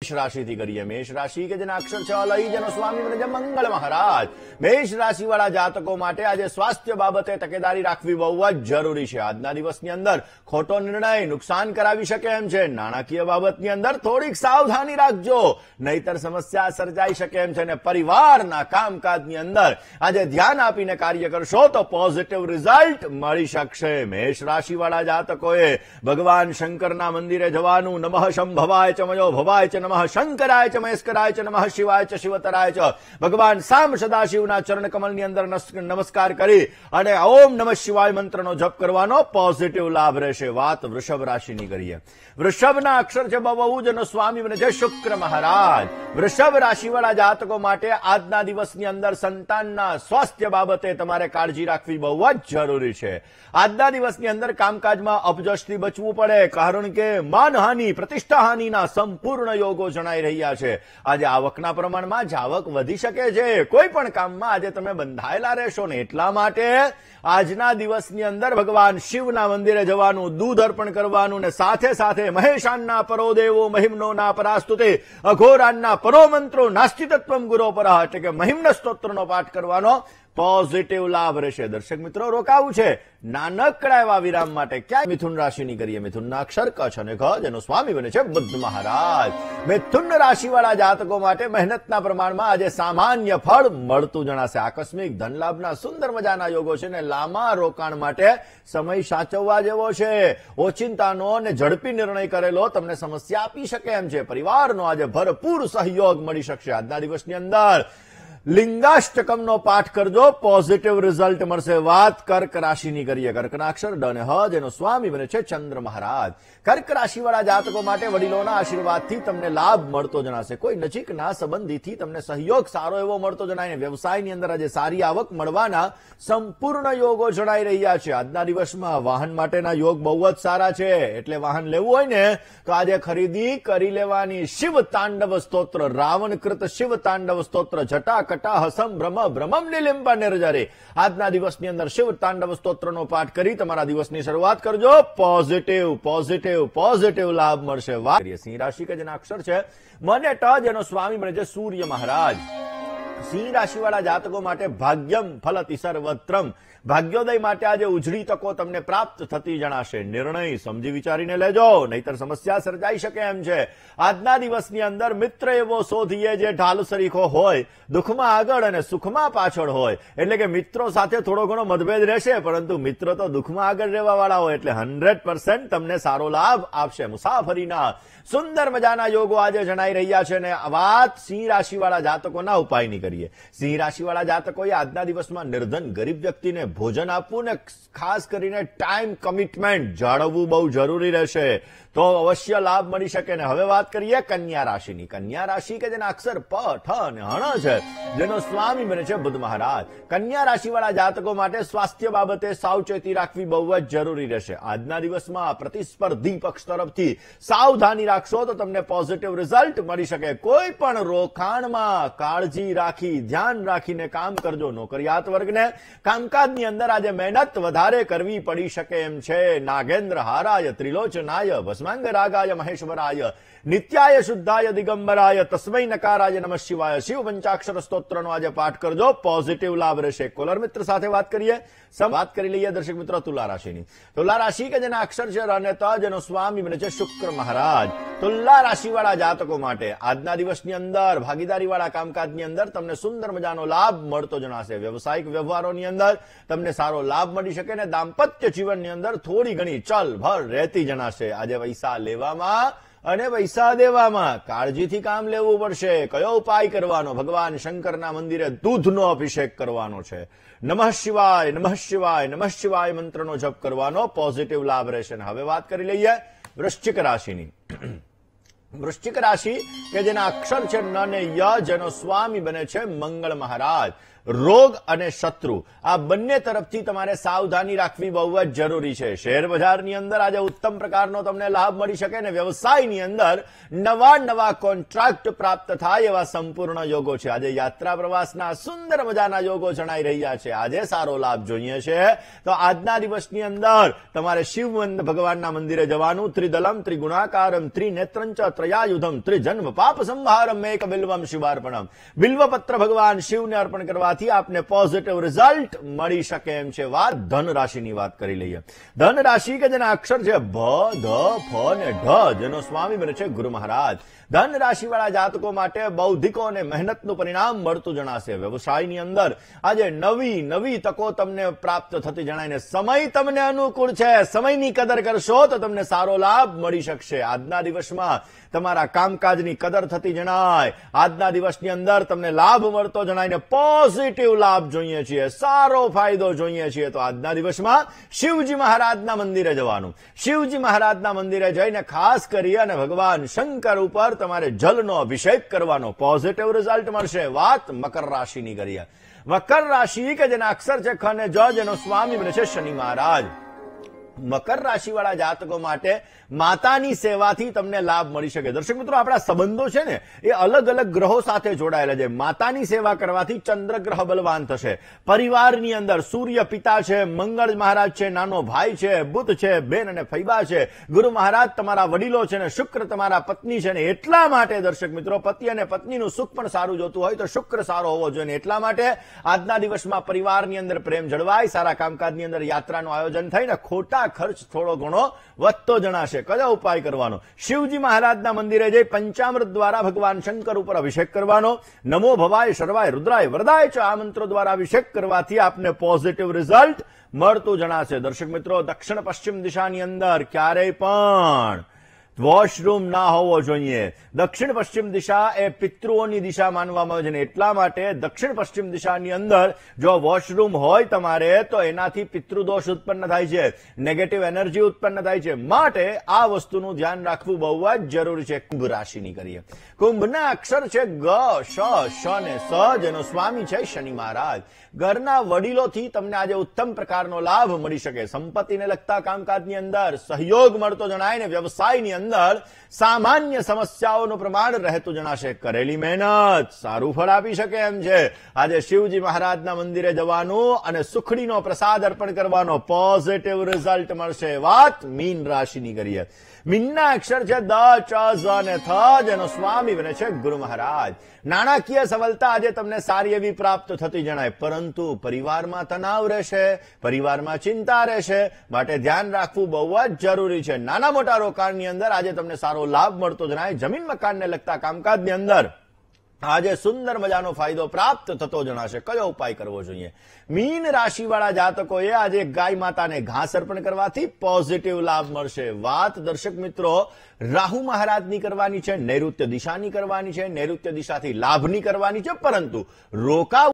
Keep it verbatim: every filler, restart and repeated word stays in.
રાશિથી કરીએ। મેષ રાશિ કે જેના અક્ષર છે અલઈ, જેનો સ્વામી બને છે મંગળ મહારાજ। મેષ રાશિ વાળા જાતકો માટે આજે સ્વાસ્થ્ય બાબતે તકેદારી રાખવી બહુ જ જરૂરી છે। આજના દિવસની અંદર ખોટો નિર્ણય નુકસાન કરાવી શકે એમ છે। નાણાકીય બાબતની અંદર થોડીક સાવધાની રાખજો, નહીતર સમસ્યા સર્જાઈ શકે એમ છે। અને પરિવારના કામકાજની અંદર આજે ધ્યાન આપીને કાર્ય કરશો તો પોઝિટિવ રિઝલ્ટ મળી શકશે। મેષ રાશિ વાળા જાતકોએ ભગવાન શંકરના મંદિરે જવાનું। નમઃ શંભવાય ચ મયો ભવાય ચ નમઃ શંકરાય ચ મહેશ્કરાય ચ નમઃ શિવાય ચ શિવતરાય ચ ભગવાન સામ સદાશિવના ચરણ કમલની અંદર નમસ્કાર કરી અને ઓમ નમઃ શિવાય મંત્રનો જપ કરવાનો પોઝિટિવ લાભ રહેશે। વાત વૃષભ રાશિની કરીએ। વૃષભના અક્ષર છે બહુ, જેનો સ્વામી બને છે શુક્ર મહારાજ। વૃષભ રાશિ વાળા જાતકો માટે આજના દિવસની અંદર સંતાનના સ્વાસ્થ્ય બાબતે તમારે કાળજી રાખવી બહુ જ જરૂરી છે। આજના દિવસની અંદર કામકાજમાં અપજશથી બચવું પડે, કારણ કે માનહાનિ પ્રતિષ્ઠાહાનિના સંપૂર્ણ યોગો જણાઈ રહ્યા છે। આજે આવકના પ્રમાણમાં જાવક વધી શકે છે। કોઈ પણ કામમાં આજે તમે બંધાયેલા રહેશો ને, એટલા માટે આજના દિવસની અંદર ભગવાન શિવના મંદિરે જવાનું, દૂધ અર્પણ કરવાનું ને સાથે સાથે મહેશાનના પરો દેવો મહિમ્નોના પરાસ્તુતે અઘોરાનના પરો મંત્રો નાસ્તિ તત્વમ ગુરો પરઃ એટલે કે મહિમ્ન સ્તોત્રનો પાઠ કરવાનો પોઝિટિવ લાભ રહેશે। દર્શક મિત્રો, રોકાવું છે નાનકડા એવા વિરામ માટે। ક્યાં મિથુન રાશિની કરીએ। મિથુનના અક્ષર ક છે અને ઘ, જેનો સ્વામી બને છે બુધ મહારાજ। મિથુન રાશિ વાળા જાતકો માટે મહેનતના પ્રમાણમાં આજે સામાન્ય ફળ મળતું જણાશે। આકસ્મિક ધન લાભના સુંદર મજાના યોગો છે ને લાંબા રોકાણ માટે સમય સાચવવા જેવો છે। ઓચિંતાનો અને ઝડપી નિર્ણય કરેલો તમને સમસ્યા આપી શકે એમ છે। પરિવારનો આજે ભરપૂર સહયોગ મળી શકશે। આજના દિવસની અંદર લિંગાષ્ટકમનો પાઠ કરજો, પોઝિટિવ રિઝલ્ટ મળશે। વાત કર્ક રાશિની કરીએ। કર્કના અક્ષર ડ અને હ, જેનો સ્વામી બને છે ચંદ્ર મહારાજ। કર્ક રાશિ વાળા જાતકો માટે વડીલોના આશીર્વાદથી તમને લાભ મળતો જણાશે। કોઈ નજીકના સંબંધીથી તમને સહયોગ સારો એવો મળતો જણાય। વ્યવસાયની અંદર આજે સારી આવક મળવાના સંપૂર્ણ યોગો જણાઈ રહ્યા છે। આજના દિવસમાં વાહન માટેના યોગ બહુ જ સારા છે, એટલે વાહન લેવું હોય ને તો આજે ખરીદી કરી લેવાની। શિવ તાંડવ સ્તોત્ર, રાવણકૃત શિવ તાંડવ સ્તોત્ર, જટા કટા હસમ ભ્રમ ભ્રમમ નિલિંબા નિર્જરે, આજના દિવસની અંદર શિવ તાંડવ સ્તોત્રનો પાઠ કરી તમારા દિવસની શરૂઆત કરજો। પોઝિટિવ પોઝિટિવ પોઝિટિવ લાભ મળશે। વાત કરીએ સિંહ રાશિ કે જેના અક્ષર છે મને ટ, જેનો સ્વામી બને છે સૂર્ય મહારાજ। સિંહ રાશિ વાળા જાતકો માટે ભાગ્યમ ફલતિ સર્વત્રમ, ભાગ્યોદય માટે આજે ઉજળી તકો તમને પ્રાપ્ત થતી જણાશે। નિર્ણય સમજી વિચારીને લેજો, નહીતર સમસ્યા સર્જાઈ શકે એમ છે। આજના દિવસની અંદર મિત્ર એવો શોધીએ જે ઢાલ સરીખો હોય, દુઃખમાં આગળ અને સુખમાં પાછળ હોય। એટલે કે મિત્રો સાથે થોડો ઘણો મતભેદ રહેશે, પરંતુ મિત્ર તો દુઃખમાં આગળ રહેવા વાળા હોય, એટલે હંડ્રેડ પર્સન્ટ તમને સારો લાભ આપશે। મુસાફરીના સુંદર મજાના યોગો આજે જણાઈ રહ્યા છે। અને વાત સિંહ રાશિ વાળા જાતકોના ઉપાયની કરીએ। સિંહ રાશિ વાળા જાતકોએ આજના દિવસમાં નિર્ધન ગરીબ વ્યક્તિને ભોજન આપવું ને ખાસ કરીને ટાઈમ કમિટમેન્ટ જાળવવું બહુ જરૂરી રહેશે, તો અવશ્ય લાભ મળી શકે। ને હવે વાત કરીએ કન્યા રાશિની। કન્યા રાશિ કે જેના અક્ષર પ, ઠ અને હણ છે, જેનો સ્વામી બને છે બુધ મહારાજ। કન્યા રાશિ વાળા જાતકો માટે સ્વાસ્થ્ય બાબતે સાવચેતી રાખવી બહુ જ જરૂરી રહેશે। આજના દિવસમાં પ્રતિસ્પર્ધી પક્ષ તરફથી સાવધાની રાખશો તો તમને પોઝિટિવ રિઝલ્ટ મળી શકે। કોઈ પણ રોકાણમાં કાળજી રાખી, ધ્યાન રાખીને કામ કરજો। નોકરિયાત વર્ગને કામકાજની અંદર આજે મહેનત વધારે કરવી પડી શકે એમ છે। નાગેન્દ્ર હારાય ત્રિલોચનાય ભસ્માંગરાગાય મહેશ્વરાય નિત્યાય શુદ્ધાય દિગંબરાય તસ્મૈ નકારાય નમઃ શિવાય, શિવ પંચાક્ષર સ્તોત્રનો આજે પાઠ કરજો, પોઝિટિવ લાભ રહેશે। કોલર મિત્ર સાથે વાત કરીએ। વાત કરી લઈએ દર્શક મિત્રો તુલા રાશિની। તુલા રાશિ કે જેના અક્ષર છે ર અને ત, જેનો સ્વામી બને છે શુક્ર મહારાજ। તુલા રાશિ વાળા જાતકો માટે આજના દિવસની અંદર ભાગીદારી વાળા કામકાજની અંદર તમને સુંદર મજાનો લાભ મળતો જણાશે। વ્યવસાયિક વ્યવહારોની અંદર તમને સારો લાભ મળી શકે ને દાંપત્ય જીવનની અંદર થોડી ઘણી ચલ ભર રહેતી જણાશે। આજે પૈસા લેવામાં અને પૈસા દેવામાં કાળજીથી કામ લેવું પડશે। કયો ઉપાય કરવાનો? ભગવાન શંકરના મંદિરે દૂધનો અભિષેક કરવાનો છે। નમઃ શિવાય નમઃ શિવાય નમઃ શિવાય મંત્રનો જપ કરવાનો, પોઝિટિવ લાભ રહેશે। હવે વાત કરી લઈએ વૃશ્ચિક રાશિની। વૃશ્ચિક રાશિ કે જેના અક્ષર છે ન ને ય, જેનો સ્વામી બને છે મંગળ મહારાજ। રોગ અને શત્રુ આ બંને તરફથી તમારે સાવધાની રાખવી બહુ જ જરૂરી છે. શેર બજારની અંદર આજે ઉત્તમ પ્રકારનો તમને લાભ મળી શકે ને વ્યવસાયની અંદર નવા નવા કોન્ટ્રાક્ટ પ્રાપ્ત થાય એવા સંપૂર્ણ યોગો છે. આજે યાત્રા પ્રવાસના સુંદર મજાના યોગો જણાઈ રહ્યા છે. આજે સારો લાભ જોઈએ છે તો આજના દિવસની અંદર તમારે શિવ ભગવાનના મંદિરે જવાનું. ત્રિદલમ ત્રિગુણાકારમ ત્રિનેત્રંચ ત્રયાયુધમ ત્રિજન્મ પાપ સંહારમ એક બિલ્વમ શિવાર્પણમ. બિલ્વપત્ર ભગવાન શિવને અર્પણ કરવાથી આપને પોઝિટિવ રિઝલ્ટ મળી શકે એમ છે. વાત ધન રાશિની વાત કરી લઈએ. ધન રાશિ કે જેના અક્ષર છે ભ ધ ફ ને ઢ, જેનો સ્વામી બને છે ગુરુ મહારાજ. ધન રાશિ વાળા જાતકો માટે બૌદ્ધિકો અને મહેનતનું પરિણામ મળતું જણાશે. વ્યવસાયની અંદર આજે નવી નવી તકો તમને પ્રાપ્ત થતી જણાય ને સમય તમને અનુકૂળ છે. સમયની કદર કરશો તો તમને સારો લાભ મળી શકશે. આજના દિવસમાં તમારા કામકાજની કદર થતી જણાય. આજના દિવસની અંદર તમને લાભ મળતો જણાય ને પોઝિટિવ લાભ જોઈએ છીએ, સારો ફાયદો જોઈએ છીએ તો આજના દિવસમાં શિવજી મહારાજના મંદિરે જવાનું. શિવજી મહારાજના મંદિરે જઈને ખાસ કરી અને ભગવાન શંકર ઉપર તમારે જલનો અભિષેક કરવાનો. પોઝિટિવ રિઝલ્ટ મળશે. વાત મકર રાશિની કરીએ. મકર રાશિ કે જેના અક્ષર છે ખ અને જ, જેનો સ્વામી બને છે શનિ મહારાજ. મકર રાશિ વાળા જાતકો માટે માતાની સેવાથી તમને લાભ મળી શકે. દર્શક મિત્રો, આપણા સંબંધો છે ને એ અલગ અલગ ગ્રહો સાથે જોડાયેલા છે. માતાની સેવા કરવાથી ચંદ્ર ગ્રહ બલવાન થશે. પરિવારની અંદર સૂર્ય પિતા છે, મંગળ મહારાજ છે, નાનો ભાઈ છે, બુધ છે, બેન અને ફૈબા છે, ગુરુ મહારાજ તમારા વડીલો છે ને શુક્ર તમારા પત્ની છે ને એટલા માટે દર્શક મિત્રો પતિ અને પત્નીનું સુખ પણ સારું જોતું હોય તો શુક્ર સારો હોવો જોઈએ. એટલા માટે આજના દિવસમાં પરિવારની અંદર પ્રેમ જળવાય, સારા કામકાજની અંદર યાત્રાનું આયોજન થઈને ખોટા ખર્ચ થોડો ઘણો વધતો જણાશે. કયો ઉપાય કરવાનો? શિવજી મહારાજના મંદિરે જઈ પંચામૃત દ્વારા ભગવાન શંકર ઉપર અભિષેક કરવાનો. નમો ભવાય શર્વાય રુદ્રાય વરદાય છે આ મંત્રો દ્વારા અભિષેક કરવાથી આપને પોઝિટિવ રિઝલ્ટ મળતું જણાશે. દર્શક મિત્રો, દક્ષિણ પશ્ચિમ દિશાની અંદર ક્યારેય પણ વોશરૂમ ના હોવો જોઈએ. દક્ષિણ પશ્ચિમ દિશા એ પિતૃઓની દિશા માનવામાં આવે છે. એટલા માટે દક્ષિણ પશ્ચિમ દિશાની અંદર જો વોશરૂમ હોય તમારે તો એનાથી પિતૃદોષ ઉત્પન્ન થાય છે, નેગેટિવ એનર્જી ઉત્પન્ન થાય છે. માટે આ વસ્તુનું ધ્યાન રાખવું બહુ જ જરૂરી છે. કુંભ રાશિની કરીએ. કુંભના અક્ષર છે ગ, શ, શ ને સ, જેનો સ્વામી છે શનિ મહારાજ. ઘરના વડીલોથી તમને આજે ઉત્તમ પ્રકારનો લાભ મળી શકે. સંપત્તિને લગતા કામકાજની અંદર સહયોગ મળતો જણાય ને વ્યવસાયની અંદર અંદર સામાન્ય સમસ્યાઓનું પ્રમાણ રહેતું જણાશે. કરેલી મહેનત સારું ફળ આપી શકે એમ છે. આજે શિવજી મહારાજના મંદિરે જવાનું અને સુખડીનો પ્રસાદ અર્પણ કરવાનો. પોઝિટિવ રિઝલ્ટ મળશે. વાત મીન રાશિની કરીએ. મીનના અક્ષર છે દ, ચ, ઝ અને થ, જેનો સ્વામી બને છે ગુરુ મહારાજ. નાણાકીય સફળતા આજે તમને સારી એવી પ્રાપ્ત થતી જણાય, પરંતુ પરિવારમાં તણાવ રહેશે, પરિવારમાં ચિંતા રહેશે. માટે ધ્યાન રાખવું બહુ જ જરૂરી છે. નાના મોટા રોકાણની અંદર આજે તમને સારો લાભ મળતો જણાય. જમીન મકાનને લગતા કામકાજની અંદર આજે સુંદર મજાનો ફાયદો પ્રાપ્ત થતો જણાશે. કયો ઉપાય કરવો જોઈએ? મીન રાશિ વાળા જાતકોએ આજે ગાય માતાને ઘાસ અર્પણ કરવાથી પોઝિટિવ લાભ મળશે. વાત દર્શક મિત્રો રાહુ મહારાજની કરવાની છે, નૈઋત્ય દિશાની કરવાની છે, નૈઋત્ય દિશાથી લાભની કરવાની છે, પરંતુ રોકાવ